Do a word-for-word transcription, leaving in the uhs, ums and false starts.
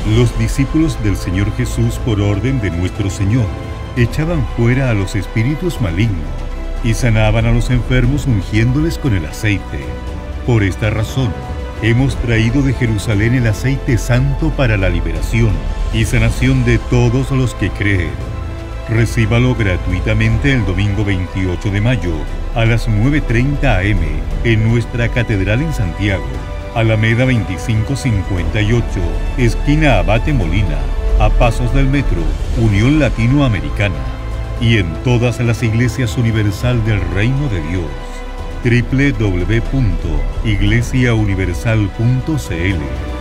Los discípulos del Señor Jesús, por orden de nuestro Señor, echaban fuera a los espíritus malignos y sanaban a los enfermos ungiéndoles con el aceite. Por esta razón, hemos traído de Jerusalén el aceite santo para la liberación y sanación de todos los que creen. Recíbalo gratuitamente el domingo veintiocho de mayo a las nueve y treinta a eme en nuestra catedral en Santiago, Alameda veinticinco cincuenta y ocho, esquina Abate Molina, a pasos del metro Unión Latinoamericana, y en todas las iglesias universal del Reino de Dios. doble u doble u doble u punto iglesia universal punto c l